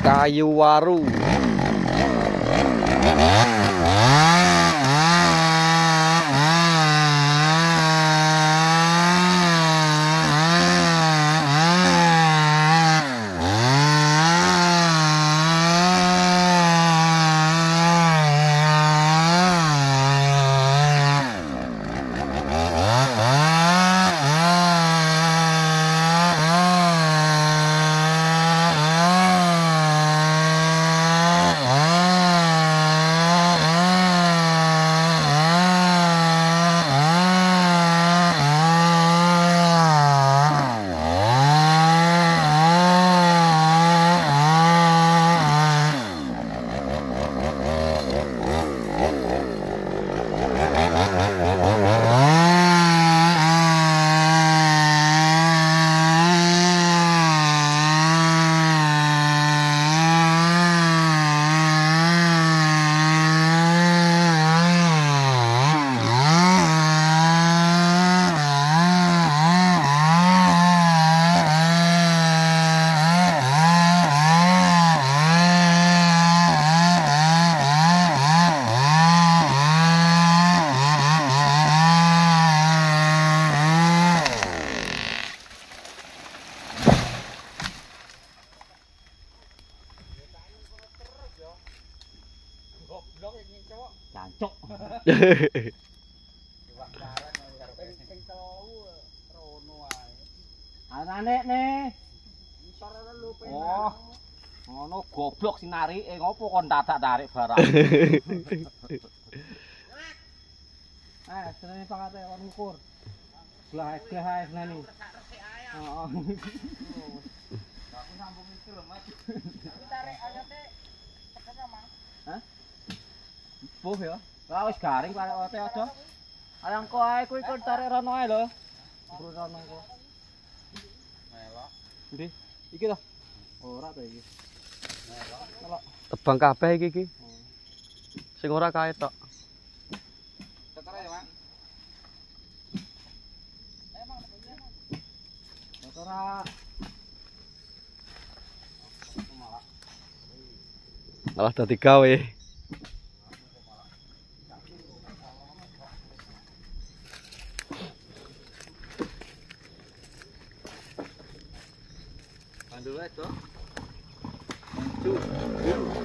Kayu waru. Jancuk. Anane ne. Oh. Ngono goblok sinarike ngopo kon tarik barang. Senene pangate kon ngukur. Glah ae senene. Heeh. Aku sambung iki lho, Mas. Tarik ayote tekan Mang. Hah? Puh ya. Lah wis garing parek ote aja. Ayang kok ae kuwi kon tarik rono ae lho. Bro rono kok. Melok. Ndi? Iki to. Ora to iki. Melok. Tebang kabeh iki. Sing ora kae tok. Tetere ya, Mang. Emang ora. Malah dadi gawe. Bandul wae to. Maju.